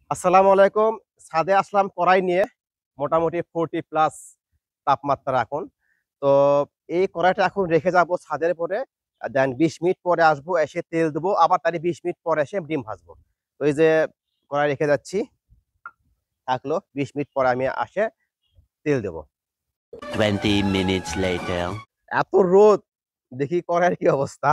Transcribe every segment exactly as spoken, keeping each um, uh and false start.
আসসালামু আলাইকুম। ছাদে আসলাম কড়াই নিয়ে। মোটামুটি ফোরটি প্লাস তাপমাত্রা এখন। তো এই কড়াইটা এখন রেখে যাব ছাদের উপরে। আ দেন বিশ মিনিট পরে আসবো, এসে তেল দেবো। আবার তারই বিশ মিনিট পরে এসে ডিম ভাজবো। তো এই যে কড়াই রেখে যাচ্ছি। থাকলো। বিশ মিনিট পরে আমি আসে তেল দেবো। twenty minutes later. এত রোদ! দেখি কড়াইয়ের কি অবস্থা?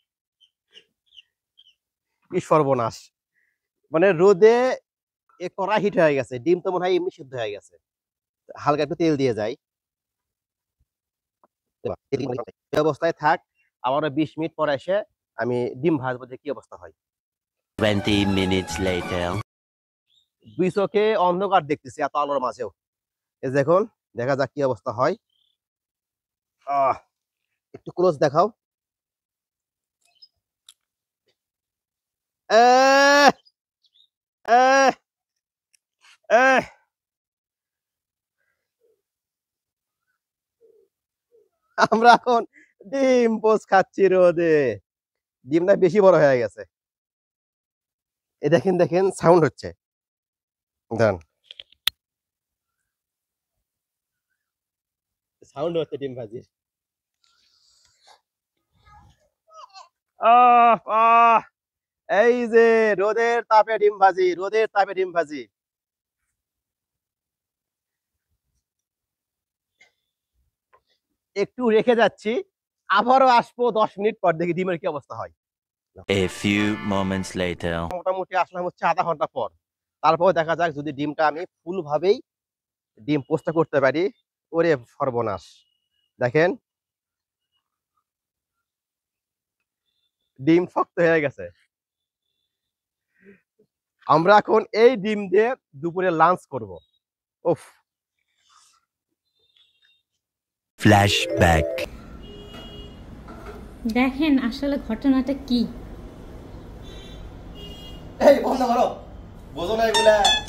কি সর্বনাশ! মানে রোদে এ কড়াই হিট হয়ে গেছে। ডিম তো মনে হয় এমনি সিদ্ধ হয়ে গেছে। হালকা একটু তেল দিয়ে যাই। এই অবস্থায় থাক। আবারও বিশ মিনিট পরে এসে আমি ডিম ভাজবো যে কি অবস্থা হয়। twenty minutes later. দুই চোখে অন্ধকার দেখতেছি এত আলোর মাঝেও। এই দেখুন, দেখা যাক কি অবস্থা হয়। আহ একটু ক্লোজ দেখাও। এহ, এহ, এহ। আমরা এখন ডিম পোচ খাচ্ছি রোদে। ডিমটা বেশি বড় হয়ে গেছে। এ দেখেন দেখেন সাউন্ড হচ্ছে। দাঁড়ান। সাউন্ড হচ্ছে ডিম ভাজির। আহ আহ এই যে রোদের তাপে ডিম ভাজি, রোদের তাপে ডিম ভাজি। একটু রেখে যাচ্ছি। আবারও আসবো দশ মিনিট পর, দেখি ডিমের কি অবস্থা হয়। A few moments later. মোটামুটি আসলাম হচ্ছে আধা ঘন্টা পর। তারপর দেখা যাক যদি ডিমটা আমি ফুল ভাবেই ডিম পোস্টটা করতে পারি। ওরে সর্বনাশ! দেখেন ডিম শক্ত হয়ে গেছে। আমরা এখন এই ডিম দিয়ে দুপুরে লাঞ্চ করব। উফ! Flashback. দেখেন আসলে ঘটনাটা কি। এই বন্ধ করো। বোঝো না এগুলা।